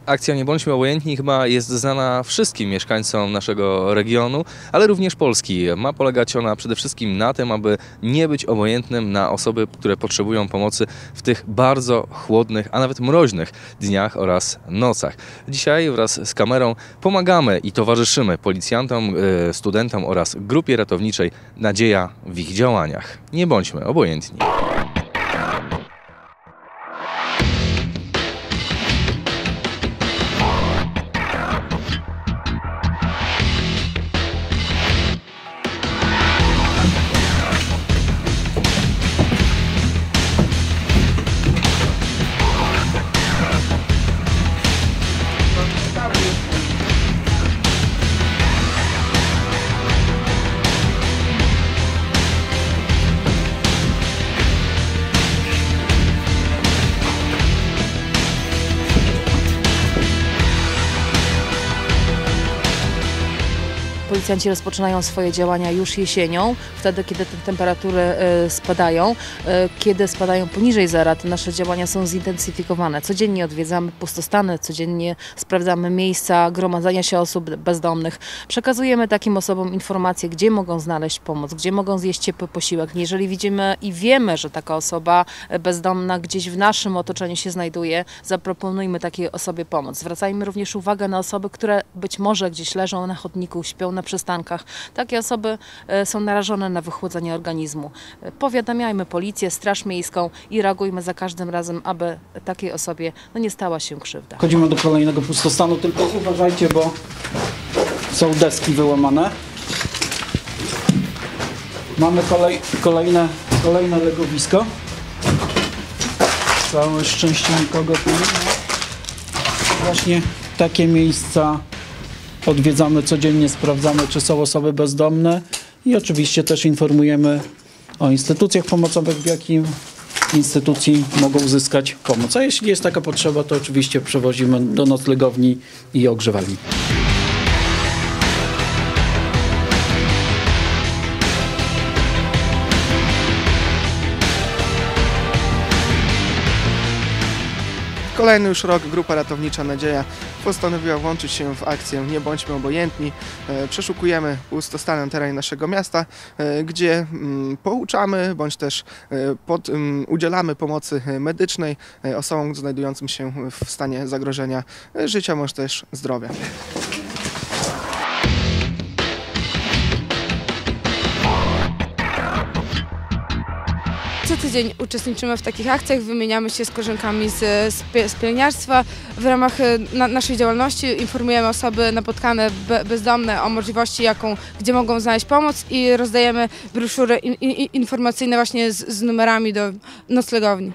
Akcja Nie bądźmy obojętni chyba jest znana wszystkim mieszkańcom naszego regionu, ale również Polski. Ma polegać ona przede wszystkim na tym, aby nie być obojętnym na osoby, które potrzebują pomocy w tych bardzo chłodnych, a nawet mroźnych dniach oraz nocach. Dzisiaj wraz z kamerą pomagamy i towarzyszymy policjantom, studentom oraz grupie ratowniczej Nadzieja w ich działaniach. Nie bądźmy obojętni. Policjanci rozpoczynają swoje działania już jesienią, wtedy kiedy te temperatury spadają. Kiedy spadają poniżej zera, to nasze działania są zintensyfikowane. Codziennie odwiedzamy pustostany, codziennie sprawdzamy miejsca gromadzenia się osób bezdomnych. Przekazujemy takim osobom informacje, gdzie mogą znaleźć pomoc, gdzie mogą zjeść ciepły posiłek. Jeżeli widzimy i wiemy, że taka osoba bezdomna gdzieś w naszym otoczeniu się znajduje, zaproponujmy takiej osobie pomoc. Zwracajmy również uwagę na osoby, które być może gdzieś leżą na chodniku, śpią na przystankach. Takie osoby są narażone na wychłodzenie organizmu. Powiadamiajmy policję, straż miejską i reagujmy za każdym razem, aby takiej osobie nie stała się krzywda. Chodzimy do kolejnego pustostanu, tylko uważajcie, bo są deski wyłamane. Mamy kolejne legowisko. Całe szczęście nikogo tu nie ma. Właśnie takie miejsca odwiedzamy codziennie, sprawdzamy, czy są osoby bezdomne i oczywiście też informujemy o instytucjach pomocowych, w jakim instytucji mogą uzyskać pomoc. A jeśli jest taka potrzeba, to oczywiście przewozimy do noclegowni i ogrzewalni. Kolejny już rok grupa ratownicza Nadzieja postanowiła włączyć się w akcję Nie bądźmy obojętni. Przeszukujemy pustostany terenie naszego miasta, gdzie pouczamy bądź też udzielamy pomocy medycznej osobom znajdującym się w stanie zagrożenia życia bądź też zdrowia. Co tydzień uczestniczymy w takich akcjach, wymieniamy się z koleżankami z pielęgniarstwa. W ramach naszej działalności informujemy osoby napotkane bezdomne o możliwości, gdzie mogą znaleźć pomoc i rozdajemy broszury informacyjne właśnie z numerami do noclegowni.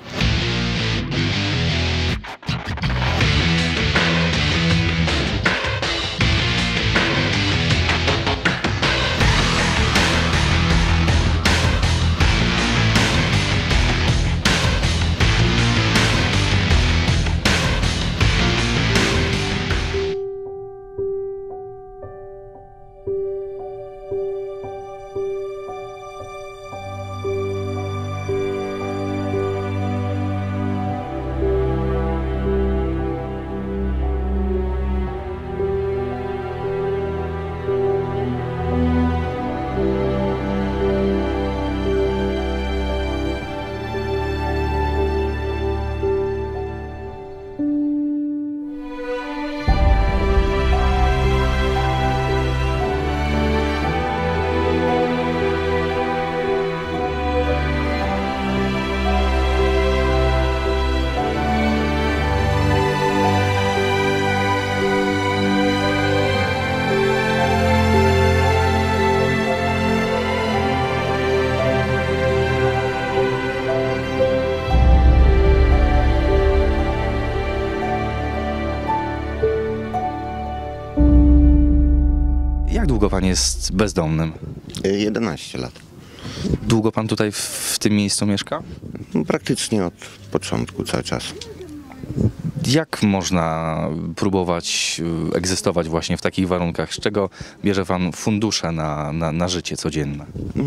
Jak długo pan jest bezdomnym? 11 lat. Długo pan tutaj w tym miejscu mieszka? Praktycznie od początku, cały czas. Jak można próbować egzystować właśnie w takich warunkach? Z czego bierze pan fundusze na życie codzienne?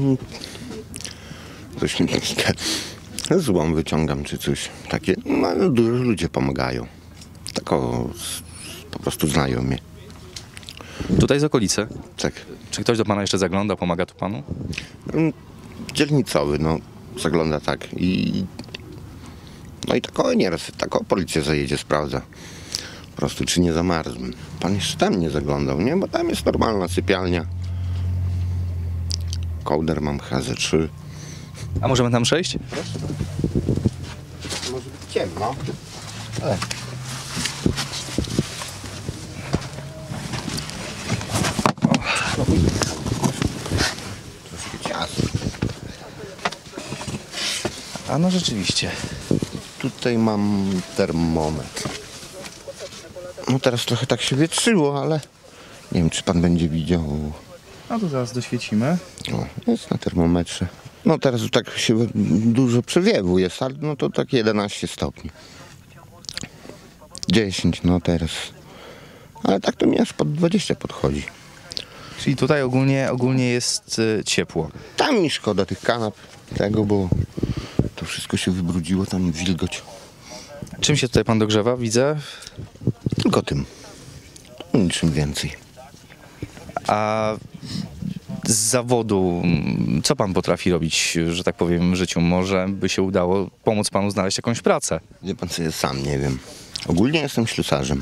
Coś złom wyciągam czy coś takie. No, dużo ludzie pomagają. Tak po prostu znają mnie. Tutaj z okolicy. Tak. Czy ktoś do pana jeszcze zagląda, pomaga tu panu? Dzielnicowy, no, zagląda tak i... No i tak nieraz, tak policja zajedzie, sprawdza. Po prostu, czy nie zamarzłem. Pan jeszcze tam nie zaglądał, nie? Bo tam jest normalna sypialnia. Kołder mam HZ3. A możemy tam przejść? Może być ciemno. Troszkę ciasno. A no rzeczywiście. Tutaj mam termometr. No teraz trochę tak się wietrzyło, ale nie wiem, czy pan będzie widział. A tu zaraz doświecimy. O, jest na termometrze. No teraz już tak się dużo przewiewu jest, ale no to tak 11 stopni. 10, no teraz. Ale tak to mi aż pod 20 podchodzi. Czyli tutaj ogólnie jest ciepło. Tam mi szkoda tych kanap, tego, bo to wszystko się wybrudziło, tam wilgoć. Czym się tutaj pan dogrzewa, widzę? Tylko tym. Niczym więcej. A z zawodu, co pan potrafi robić, że tak powiem, w życiu? Może by się udało pomóc panu znaleźć jakąś pracę? Wie pan co, ja sam nie wiem. Ogólnie jestem ślusarzem.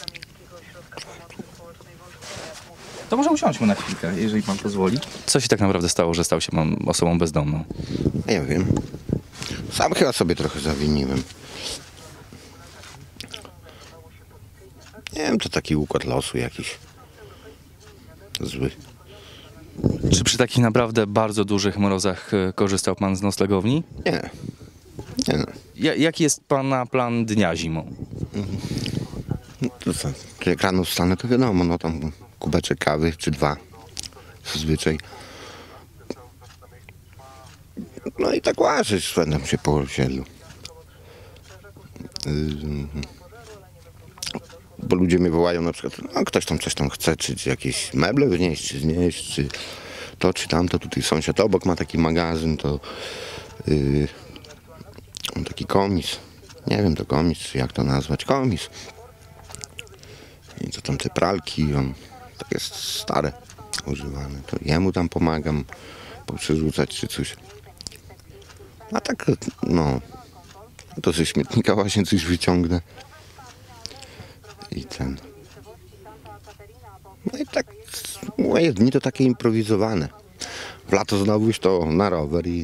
To może usiądźmy na chwilkę, jeżeli pan pozwoli. Co się tak naprawdę stało, że stał się pan osobą bezdomną? Nie wiem. Sam chyba sobie trochę zawiniłem. Nie wiem, to taki układ losu jakiś. Zły. Czy przy takich naprawdę bardzo dużych mrozach korzystał pan z noclegowni? Nie. Nie no. Jaki jest pana plan dnia zimą? To co? Jak rano wstanę, to wiadomo, no tam kubeczek kawy czy 2 zazwyczaj. No i tak łażę, szwendam się po osiedlu. Bo ludzie mnie wołają na przykład, no ktoś tam coś tam chce, czy jakieś meble wnieść, czy znieść, czy to, czy tamto. Tutaj sąsiad obok ma taki magazyn, to taki komis. Nie wiem, to komis, czy jak to nazwać, komis. I to tam te pralki, on tak jest stare, używane. To jemu tam pomagam poprzerzucać czy coś. A tak, no, to ze śmietnika właśnie coś wyciągnę. I ten. No i tak, moje dni to takie improwizowane. W lato znowu już to na rower i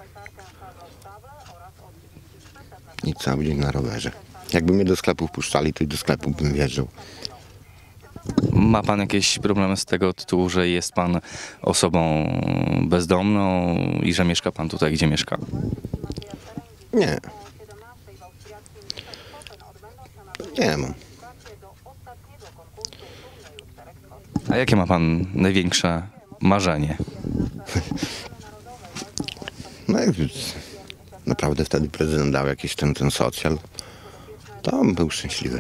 cały dzień na rowerze. Jakby mnie do sklepu wpuszczali, to i do sklepu bym wjeżdżał. Ma pan jakieś problemy z tego tytułu, że jest pan osobą bezdomną i że mieszka pan tutaj, gdzie mieszka? Nie. Nie mam. A jakie ma pan największe marzenie? No jakby naprawdę wtedy prezydent dał jakiś ten socjal, to on był szczęśliwy.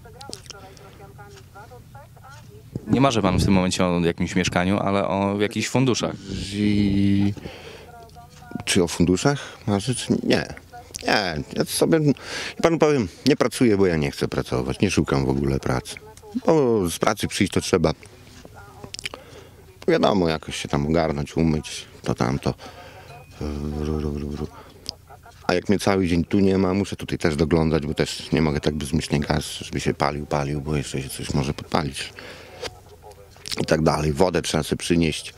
Nie marzy pan w tym momencie o jakimś mieszkaniu, ale o jakichś funduszach. Czy o funduszach marzę, czy nie? Nie, ja sobie, panu powiem, nie pracuję, bo ja nie chcę pracować, nie szukam w ogóle pracy. Bo z pracy przyjść to trzeba, wiadomo, jakoś się tam ogarnąć, umyć, to tamto. A jak mnie cały dzień tu nie ma, muszę tutaj też doglądać, bo też nie mogę tak bezmyślnie gaz, żeby się palił, bo jeszcze się coś może podpalić. I tak dalej. Wodę trzeba sobie przynieść.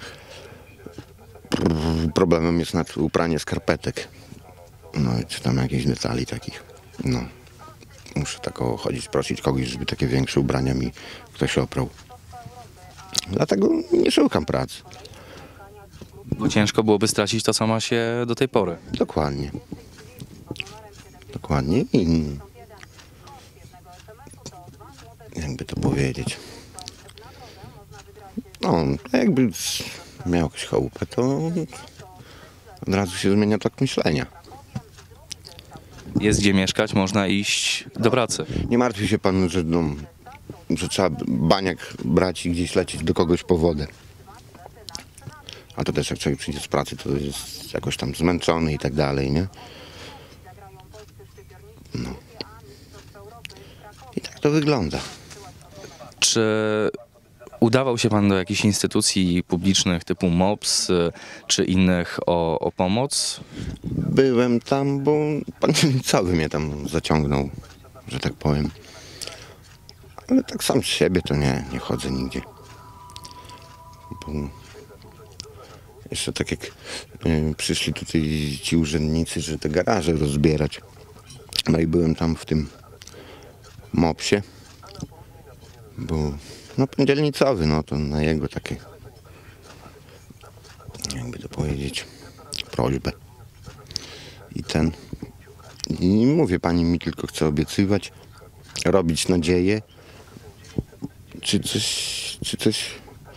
Problemem jest upranie skarpetek. No i czy tam jakieś detali takich. No. Muszę tak chodzić, prosić kogoś, żeby takie większe ubrania mi ktoś oprał. Dlatego nie szukam pracy. Bo ciężko byłoby stracić to, co ma się do tej pory. Dokładnie. Dokładnie. I jakby to powiedzieć. No, jakby miał jakąś chałupę, to od razu się zmienia tok myślenia. Jest gdzie mieszkać, można iść do pracy. Nie martwi się pan, że trzeba baniak brać i gdzieś lecieć do kogoś po wodę. A to też jak człowiek przyjdzie z pracy, to jest jakoś tam zmęczony i tak dalej, nie? No. I tak to wygląda. Czy udawał się pan do jakichś instytucji publicznych typu MOPS czy innych o pomoc? Byłem tam, bo pan dzielnicowy mnie tam zaciągnął, że tak powiem. Ale tak sam z siebie to nie chodzę nigdzie. Bo jeszcze tak jak przyszli tutaj ci urzędnicy, że te garaże rozbierać. No i byłem tam w tym MOPS-ie, bo no pan dzielnicowy, no to na jego takie, jakby to powiedzieć, prośbę. I mówię, pani mi tylko chce obiecywać, robić nadzieję, czy coś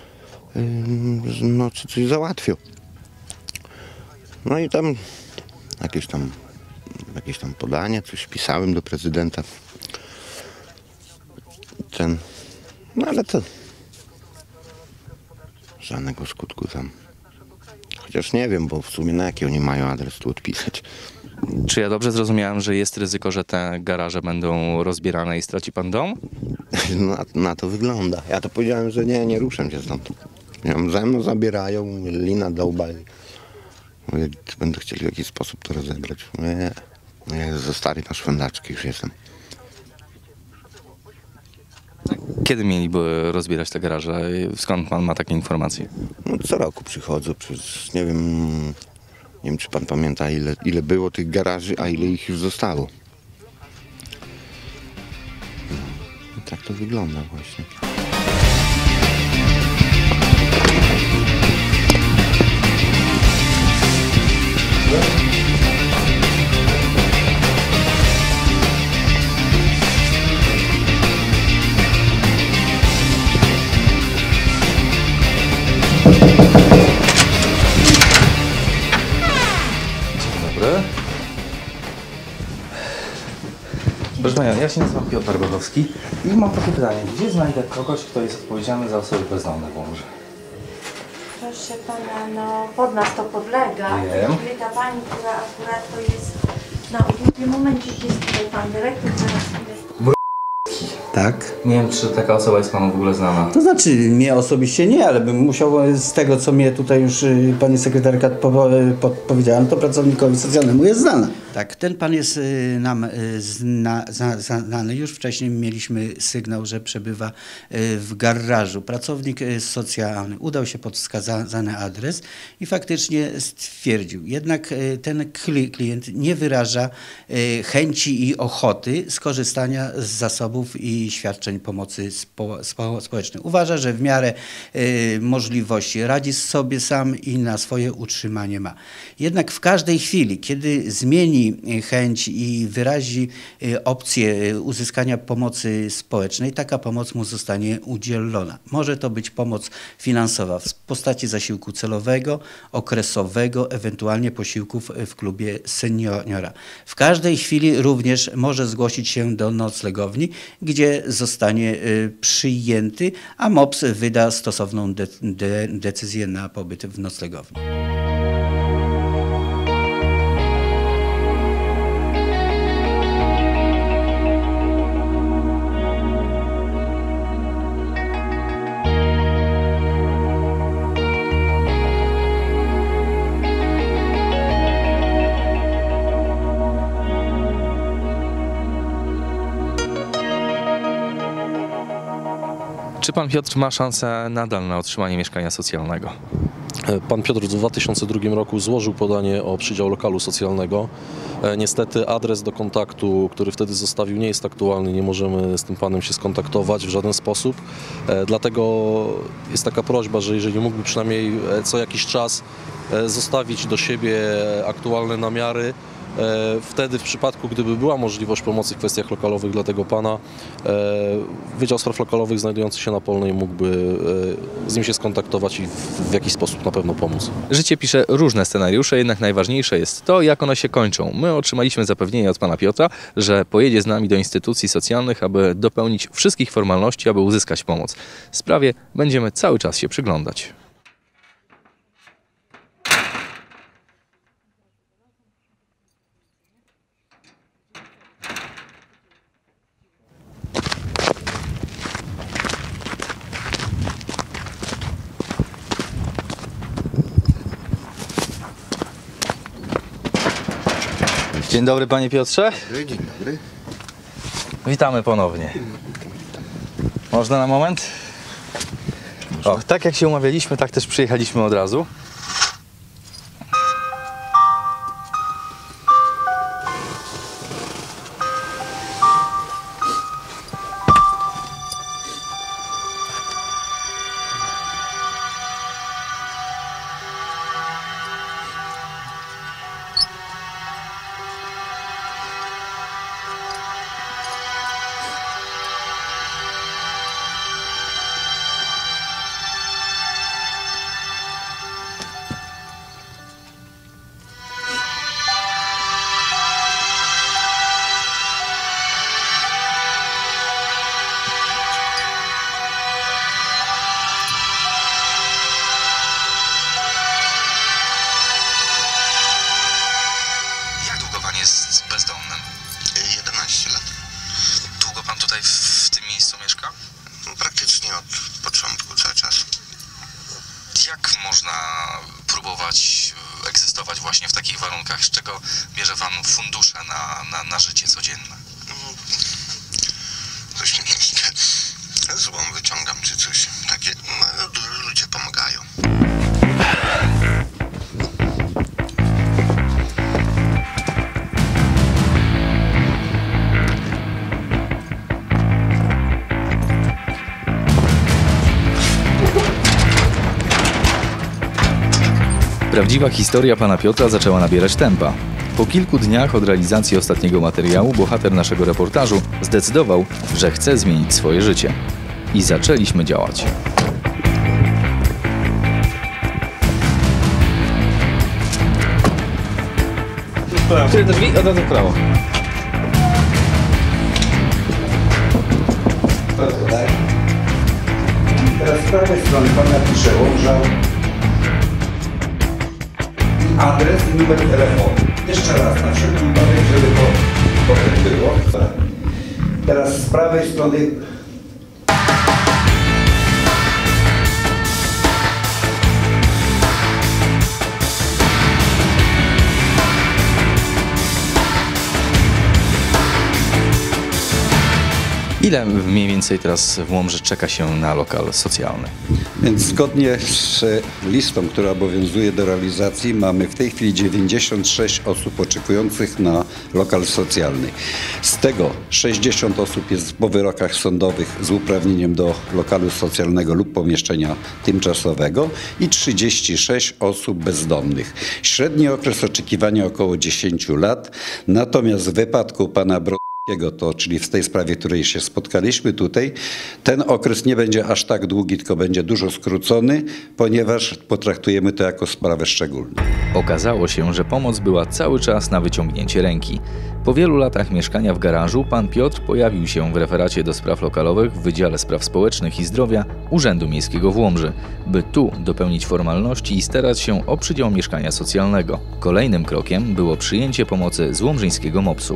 załatwią. No i tam jakieś tam podanie, coś pisałem do prezydenta. No ale to żadnego skutku tam. Chociaż nie wiem, bo w sumie na jaki oni mają adres tu odpisać. Czy ja dobrze zrozumiałem, że jest ryzyko, że te garaże będą rozbierane i straci pan dom? Na to wygląda. Ja to powiedziałem, że nie ruszam się stąd. Ze mną zabierają, lina dołba. Mówię, czy będę chcieli w jakiś sposób to rozebrać. Nie, za stary na szwędaczki już jestem. Kiedy mieliby rozbierać te garaże? Skąd pan ma takie informacje? No, co roku przychodzą, przecież nie wiem, czy pan pamięta, ile było tych garaży, a ile ich już zostało. I tak to wygląda właśnie. Proszę Panią, ja się nazywam Piotr Bochowski i mam takie pytanie. Gdzie znajdę kogoś, kto jest odpowiedzialny za osoby bezdomne w Łomży? Proszę Pana, no pod nas to podlega. Wiem. I ta Pani, która akurat to jest na ubiegłym momencie, jest tutaj Pan dyrektor, zaraz chwilę. Tak. Nie wiem, czy taka osoba jest Panu w ogóle znana. To znaczy, mnie osobiście nie, ale bym musiał z tego, co mnie tutaj już pani sekretarka powiedziała, to pracownikowi socjalnemu jest znana. Tak, ten pan jest nam znany. Już wcześniej mieliśmy sygnał, że przebywa w garażu. Pracownik socjalny udał się pod wskazany adres i faktycznie stwierdził. Jednak ten klient nie wyraża chęci i ochoty skorzystania z zasobów i świadczeń pomocy społecznej. Uważa, że w miarę możliwości radzi sobie sam i na swoje utrzymanie ma. Jednak w każdej chwili, kiedy zmieni chęć i wyrazi opcję uzyskania pomocy społecznej, taka pomoc mu zostanie udzielona. Może to być pomoc finansowa w postaci zasiłku celowego, okresowego, ewentualnie posiłków w klubie seniora. W każdej chwili również może zgłosić się do noclegowni, gdzie zostanie przyjęty, a MOPS wyda stosowną decyzję na pobyt w noclegowni. Czy pan Piotr ma szansę nadal na otrzymanie mieszkania socjalnego? Pan Piotr w 2002 roku złożył podanie o przydział lokalu socjalnego. Niestety adres do kontaktu, który wtedy zostawił, nie jest aktualny. Nie możemy z tym panem się skontaktować w żaden sposób. Dlatego jest taka prośba, że jeżeli mógłby przynajmniej co jakiś czas zostawić do siebie aktualne namiary, wtedy w przypadku, gdyby była możliwość pomocy w kwestiach lokalowych dla tego pana, Wydział Spraw Lokalowych znajdujący się na Polnej mógłby z nim się skontaktować i w jakiś sposób na pewno pomóc. Życie pisze różne scenariusze, jednak najważniejsze jest to, jak one się kończą. My otrzymaliśmy zapewnienie od pana Piotra, że pojedzie z nami do instytucji socjalnych, aby dopełnić wszystkich formalności, aby uzyskać pomoc. Sprawie będziemy cały czas się przyglądać. Dzień dobry, panie Piotrze. Dzień dobry. Witamy ponownie. Można na moment? O, tak jak się umawialiśmy, tak też przyjechaliśmy od razu. Jest bezdomnym? 11 lat. Długo pan tutaj w tym miejscu mieszka? Praktycznie od początku, cały czas. Jak można próbować egzystować właśnie w takich warunkach? Z czego bierze pan fundusze na życie codzienne? Coś złom wyciągam czy coś. Takie, no, ludzie pomagają. Prawdziwa historia pana Piotra zaczęła nabierać tempa. Po kilku dniach od realizacji ostatniego materiału bohater naszego reportażu zdecydował, że chce zmienić swoje życie. I zaczęliśmy działać. Które drzwi? Od razu w prawo. Tak. Teraz z prawej strony pan napisze Łomża. Adres i numer telefonu. Jeszcze raz, na wszelki wypadek, żeby to potem było. Teraz z prawej strony. Ile mniej więcej teraz w Łomży czeka się na lokal socjalny? Więc zgodnie z listą, która obowiązuje do realizacji, mamy w tej chwili 96 osób oczekujących na lokal socjalny. Z tego 60 osób jest po wyrokach sądowych z uprawnieniem do lokalu socjalnego lub pomieszczenia tymczasowego i 36 osób bezdomnych. Średni okres oczekiwania około 10 lat, natomiast w wypadku pana to, czyli w tej sprawie, w której się spotkaliśmy tutaj, ten okres nie będzie aż tak długi, tylko będzie dużo skrócony, ponieważ potraktujemy to jako sprawę szczególną. Okazało się, że pomoc była cały czas na wyciągnięcie ręki. Po wielu latach mieszkania w garażu pan Piotr pojawił się w referacie do spraw lokalowych w Wydziale Spraw Społecznych i Zdrowia Urzędu Miejskiego w Łomży, by tu dopełnić formalności i starać się o przydział mieszkania socjalnego. Kolejnym krokiem było przyjęcie pomocy z łomżyńskiego MOPS-u.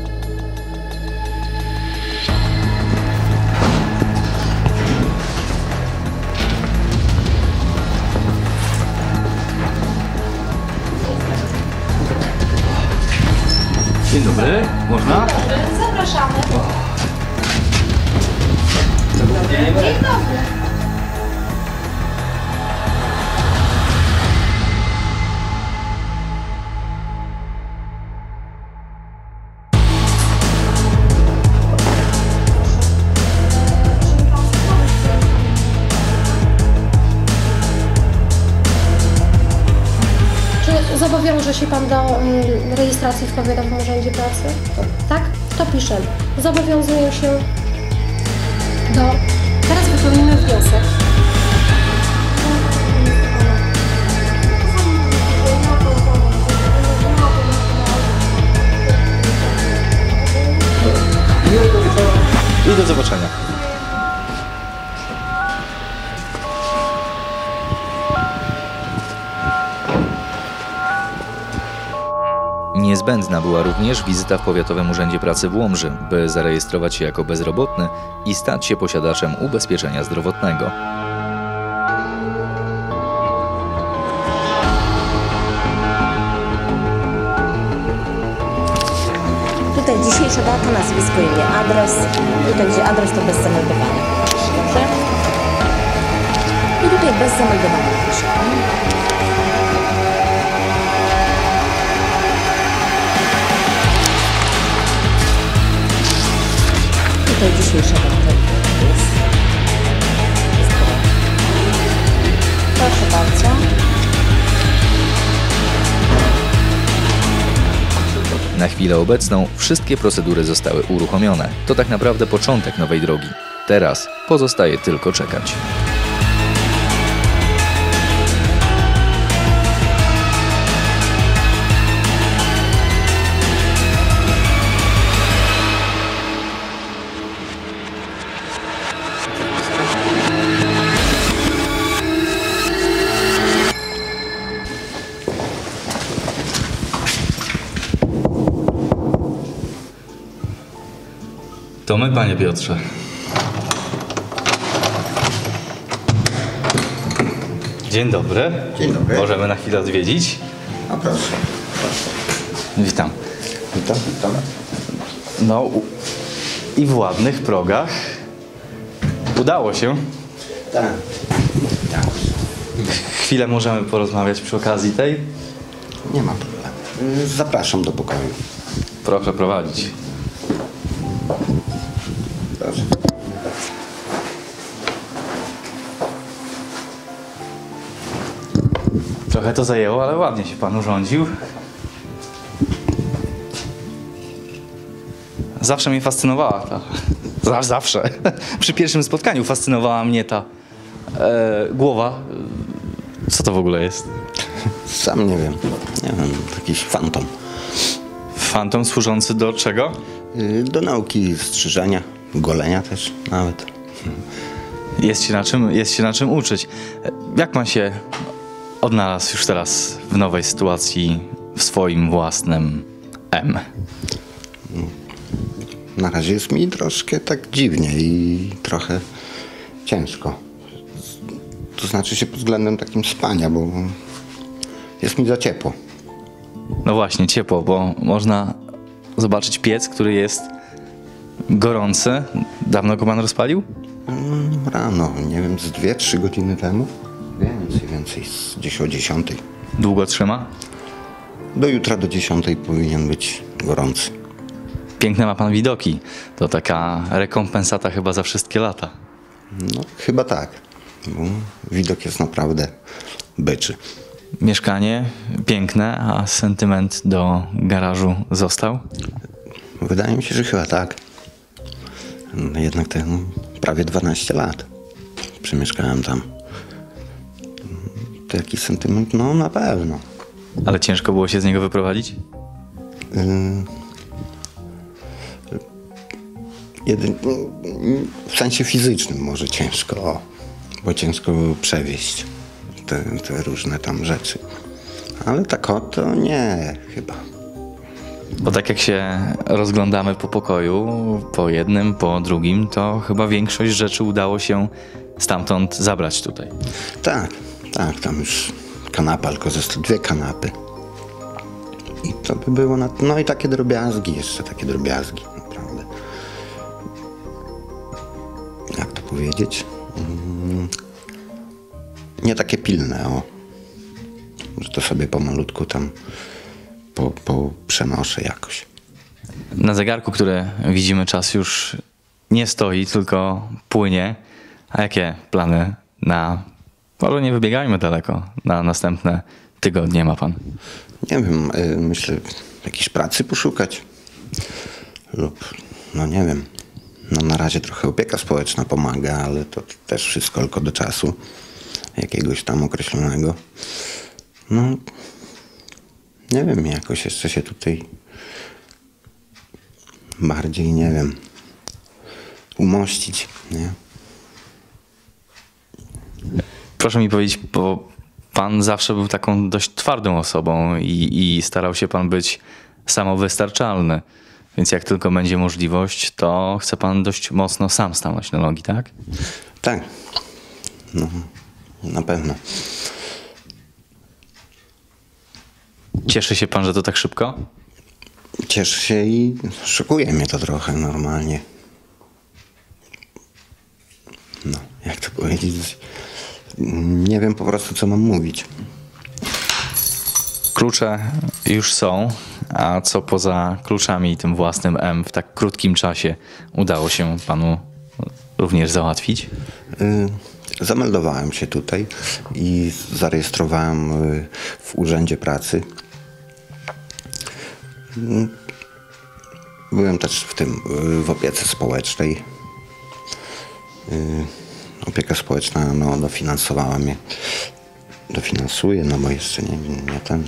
Dzień dobry, można? Zapraszamy. Dzień dobry. Zobowiąże się Pan do rejestracji w Powiatowym Urzędzie Pracy? Tak? To piszemy. Zobowiązuję się do... Teraz wypełnimy wniosek. I do zobaczenia. Niezbędna była również wizyta w Powiatowym Urzędzie Pracy w Łomży, by zarejestrować się jako bezrobotny i stać się posiadaczem ubezpieczenia zdrowotnego. Tutaj dzisiejsza data, nazwisko, imię, adres. Tutaj, gdzie adres, to bez zameldowania. Dobrze? I tutaj bez zameldowania pisze. Tutaj dzisiejsza data jest. Proszę bardzo. Na chwilę obecną wszystkie procedury zostały uruchomione. To tak naprawdę początek nowej drogi. Teraz pozostaje tylko czekać. To my, panie Piotrze. Dzień dobry. Dzień dobry. Możemy na chwilę odwiedzić? A proszę. Witam. Witam. No i w ładnych progach. Udało się. Tak. Chwilę możemy porozmawiać przy okazji tej? Nie ma problemu. Zapraszam do pokoju. Proszę prowadzić. Proszę. Trochę to zajęło, ale ładnie się pan urządził. Zawsze mnie fascynowała ta... Zawsze. Przy pierwszym spotkaniu fascynowała mnie ta głowa. Co to w ogóle jest? Sam nie wiem. Nie wiem, jakiś fantom. Fantom służący do czego? Do nauki strzyżenia, golenia też nawet. Jest się na czym uczyć. Jak pan się odnalazł już teraz w nowej sytuacji, w swoim własnym M? Na razie jest mi troszkę tak dziwnie i trochę ciężko. To znaczy się pod względem takim spania, bo jest mi za ciepło. No właśnie, ciepło, bo można zobaczyć piec, który jest gorący. Dawno go pan rozpalił? Rano, nie wiem, z 2-3 godziny temu. Więcej, gdzieś o 10. Długo trzyma? Do jutra do 10 powinien być gorący. Piękne ma pan widoki. To taka rekompensata chyba za wszystkie lata. No, chyba tak. Bo widok jest naprawdę byczy. Mieszkanie piękne, a sentyment do garażu został? Wydaje mi się, że chyba tak. No, jednak to prawie 12 lat przemieszkałem tam. To jakiś sentyment? No na pewno. Ale ciężko było się z niego wyprowadzić? W sensie fizycznym może ciężko, bo ciężko przewieźć te różne tam rzeczy. Ale tak to nie, chyba. Bo tak jak się rozglądamy po pokoju, po jednym, po drugim, to chyba większość rzeczy udało się stamtąd zabrać tutaj. Tak, tam już kanapa, tylko zostały 2 kanapy. I to by było no i takie drobiazgi, jeszcze takie drobiazgi, naprawdę. Jak to powiedzieć? Nie takie pilne, że to sobie pomalutku tam przenoszę jakoś. Na zegarku, który widzimy, czas już nie stoi, tylko płynie. A jakie plany może nie wybiegajmy daleko, na następne tygodnie ma pan? Nie wiem, myślę jakiejś pracy poszukać. Lub, no nie wiem, no na razie trochę opieka społeczna pomaga, ale to też wszystko tylko do czasu jakiegoś tam określonego. No, nie wiem, jakoś jeszcze się tutaj bardziej, nie wiem, umościć, nie? Proszę mi powiedzieć, bo pan zawsze był taką dość twardą osobą i starał się pan być samowystarczalny. Więc jak tylko będzie możliwość, to chce pan dość mocno sam stanąć na nogi, tak? Tak. No, na pewno. Cieszy się pan, że to tak szybko? cieszę się i szokuje mnie to trochę normalnie. No, jak to powiedzieć? Nie wiem po prostu, co mam mówić. Klucze już są, a co poza kluczami i tym własnym M w tak krótkim czasie udało się panu również załatwić? Zameldowałem się tutaj i zarejestrowałem w Urzędzie Pracy. Byłem też w opiece społecznej. Opieka społeczna dofinansowała mnie. Dofinansuje, no bo jeszcze nie ten.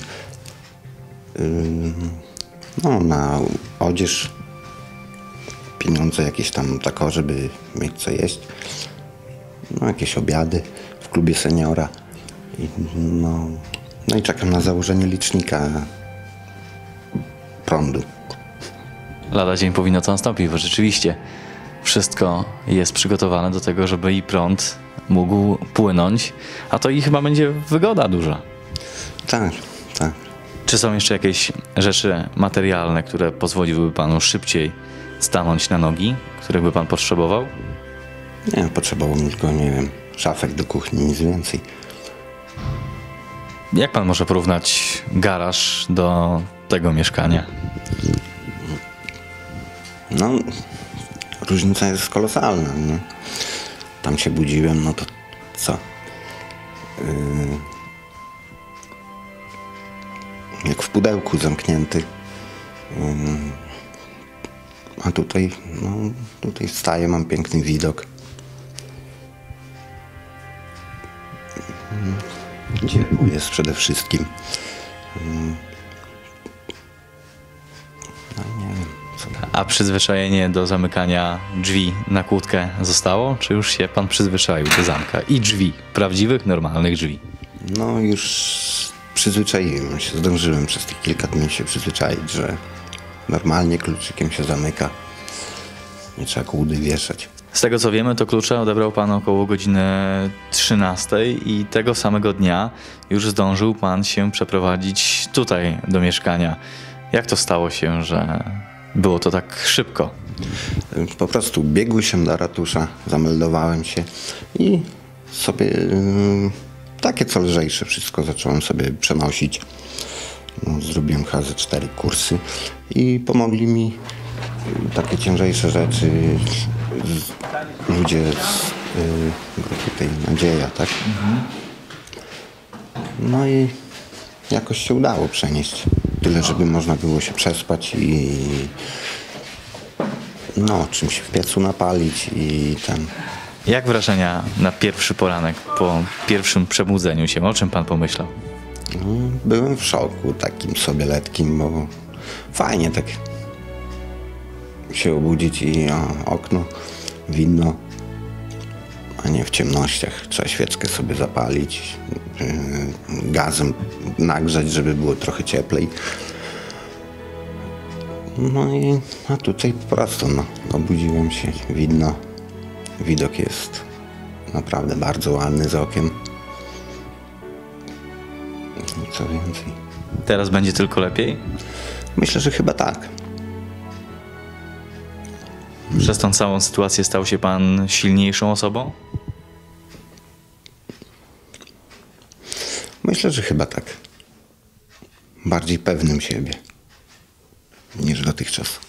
Na odzież, pieniądze jakieś tam tako, żeby mieć co jeść. No jakieś obiady w klubie seniora. No i czekam na założenie licznika prądu. Lada dzień powinno to nastąpić, bo rzeczywiście wszystko jest przygotowane do tego, żeby i prąd mógł płynąć, a to i chyba będzie wygoda duża. Tak, tak. Czy są jeszcze jakieś rzeczy materialne, które pozwoliłyby panu szybciej stanąć na nogi, których by pan potrzebował? Nie, potrzebowałbym tylko, nie wiem, szafek do kuchni, nic więcej. Jak pan może porównać garaż do tego mieszkania? No, różnica jest kolosalna. No. Tam się budziłem, no to co? Jak w pudełku zamknięty. A tutaj, tutaj wstaję, mam piękny widok. Ciepło jest przede wszystkim. Nie wiem, co. A przyzwyczajenie do zamykania drzwi na kłódkę zostało? Czy już się pan przyzwyczaił do zamka? I drzwi, prawdziwych, normalnych drzwi? No już przyzwyczaiłem się, zdążyłem przez tych kilka dni się przyzwyczaić, że normalnie kluczykiem się zamyka. Nie trzeba kłódy wieszać. Z tego co wiemy, to klucze odebrał pan około godziny 13 i tego samego dnia już zdążył pan się przeprowadzić tutaj do mieszkania. Jak to stało się, że było to tak szybko? Po prostu biegłem do ratusza, zameldowałem się i sobie takie co lżejsze wszystko zacząłem sobie przenosić. Zrobiłem chyba ze 4 kursy i pomogli mi takie ciężejsze rzeczy ludzie z grupy tej Nadzieja, tak? No i jakoś się udało przenieść. Tyle, żeby można było się przespać i czymś w piecu napalić i ten. Jak wrażenia na pierwszy poranek, po pierwszym przebudzeniu się? O czym pan pomyślał? Byłem w szoku takim sobie letkim, bo fajnie tak się obudzić i okno, widno, a nie w ciemnościach. Trzeba świeczkę sobie zapalić, gazem nagrzać, żeby było trochę cieplej. A tutaj po prostu obudziłem się, widno, widok jest naprawdę bardzo ładny z okiem. I co więcej. Teraz będzie tylko lepiej? Myślę, że chyba tak. Przez tą całą sytuację stał się pan silniejszą osobą? Myślę, że chyba tak. Bardziej pewnym siebie niż dotychczas.